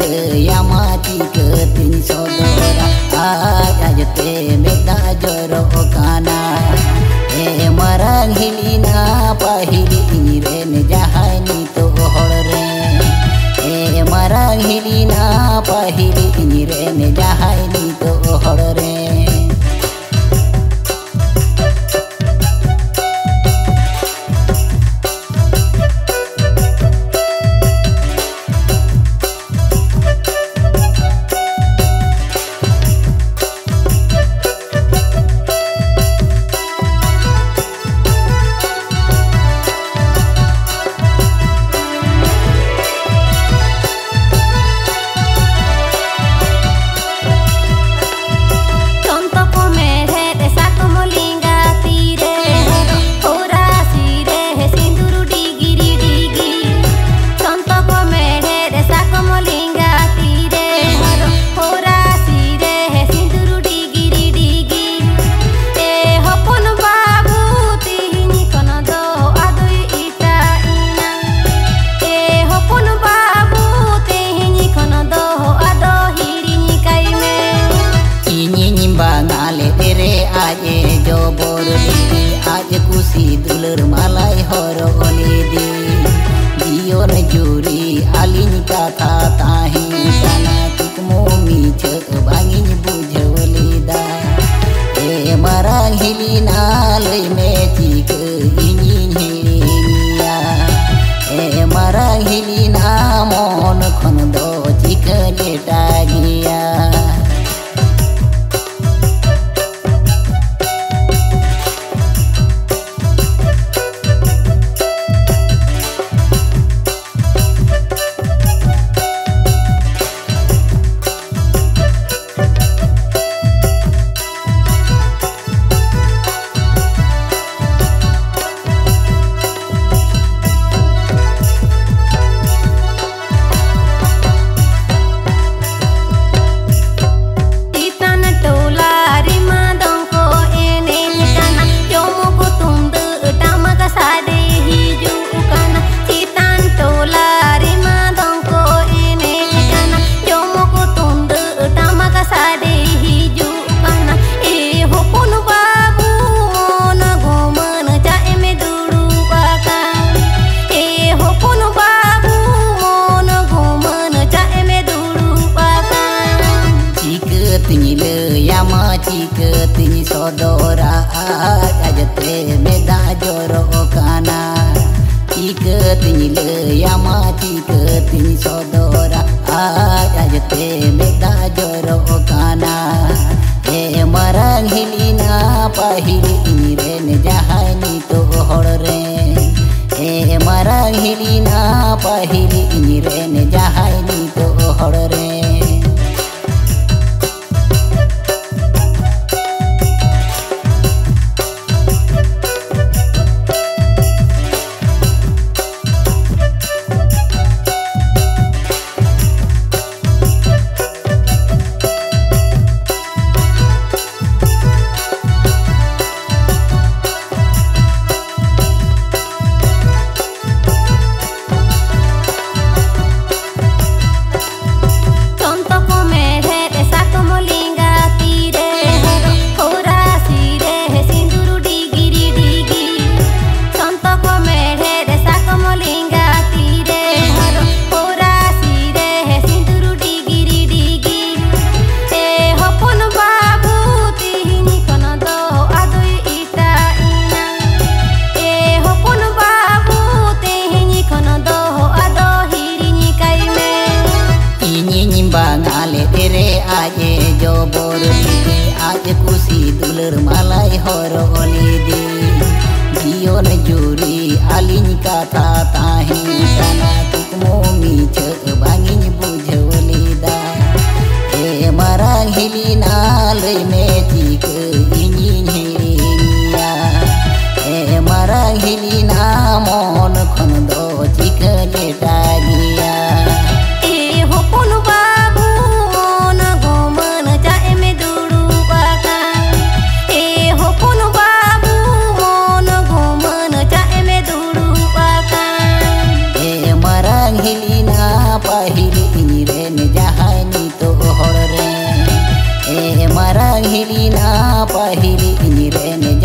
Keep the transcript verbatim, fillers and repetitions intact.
laya mati ketin sodora ajate meda joro kana e marang hilina pahili ren jahani to horre e marang hilina pahili ren jahani to horre aje jobor lidi aje kusi duler malai horo lidi dion juri alin kata tahi sana tukmo miche bangin bujolida e marang hilina loi meci ke inyin hilinia e marang hilina mon khon do chike detagia ketin sodora ajate meda joro kana iketin laya mati ketin sodora ajate meda joro kana e marang hilina pahili ren jahani to horre e marang hilina pahili ren jahani to horre aje jobor lidi aje kusi duler malai horo lidi dion juri alin kata tahi sana tukmo miche bangin bujolida e marang hilina loi meci ke inyin hilinia e marang hilina mon khon do chike detagia e hopon babu mon goman ja eme duru baka e hopon babu mon goman ja eme duru baka e marang hilina pahili ren pahili na pahili ini rene